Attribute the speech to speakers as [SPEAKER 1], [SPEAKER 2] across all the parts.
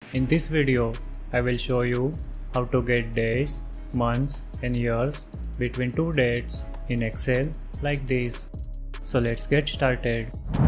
[SPEAKER 1] In this video, I will show you how to get days, months and years between two dates in Excel like this. So let's get started.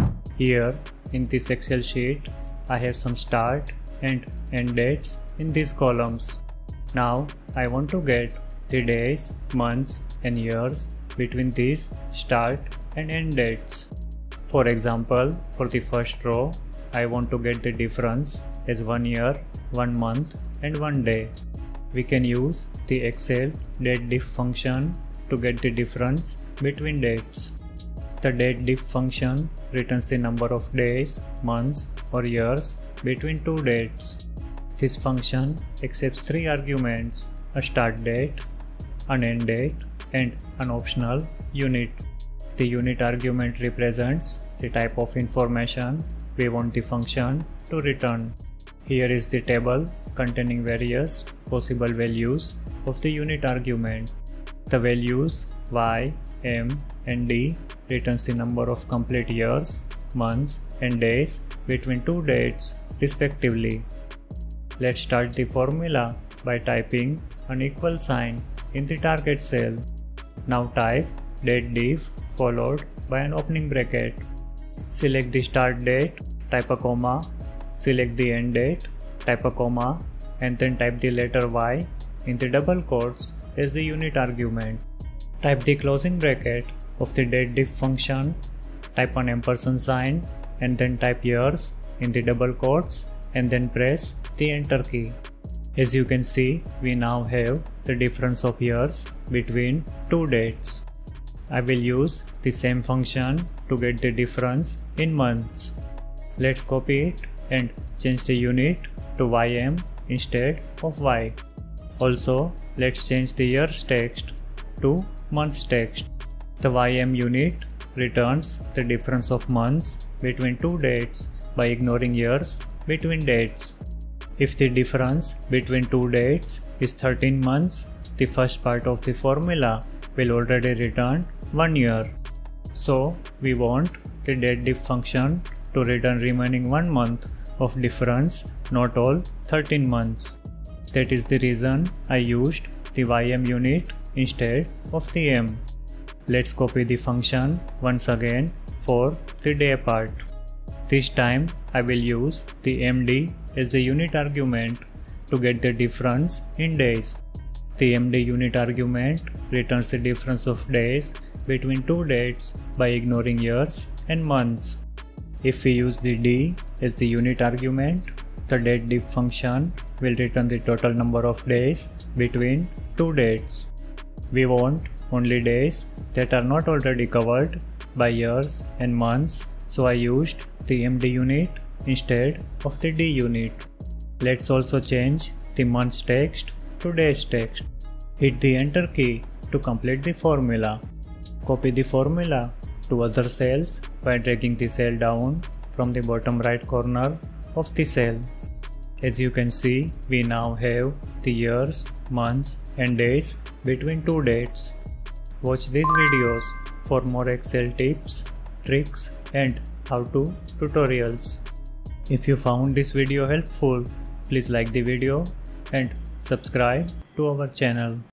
[SPEAKER 1] Here in this Excel sheet, I have some start and end dates in these columns. Now I want to get the days, months and years between these start and end dates. For example, for the first row, I want to get the difference as 1 year, 1 month and 1 day. We can use the Excel DATEDIF function to get the difference between dates. The DATEDIF function returns the number of days, months or years between two dates. This function accepts three arguments: a start date, an end date and an optional unit. The unit argument represents the type of information we want the function to return. Here is the table containing various possible values of the unit argument. The values y, m and d returns the number of complete years, months and days between two dates respectively. Let's start the formula by typing an equal sign in the target cell. Now type DATEDIF followed by an opening bracket. Select the start date, type a comma, select the end date, type a comma and then type the letter y in the double quotes as the unit argument. Type the closing bracket of the DATEDIF function, type an ampersand sign and then type years in the double quotes and then press the enter key. As you can see, we now have the difference of years between two dates. I will use the same function to get the difference in months. Let's copy it and change the unit to ym instead of y. Also, let's change the years text to months text. The ym unit returns the difference of months between two dates by ignoring years between dates. If the difference between two dates is 13 months, the first part of the formula will already return 1 year. So we want the DATEDIF function to return remaining 1 month of difference, not all 13 months. That is the reason I used the ym unit instead of the m. Let's copy the function once again for the day part. This time I will use the md as the unit argument to get the difference in days. The md unit argument returns the difference of days between two dates by ignoring years and months. If we use the d as the unit argument, the DATEDIF function will return the total number of days between two dates. We want only days that are not already covered by years and months, so I used the md unit instead of the d unit. Let's also change the months text to days text. Hit the enter key to complete the formula. Copy the formula to other cells by dragging the cell down from the bottom right corner of the cell. As you can see, we now have the years, months and days between two dates. Watch these videos for more Excel tips, tricks and how-to tutorials. If you found this video helpful, please like the video and subscribe to our channel.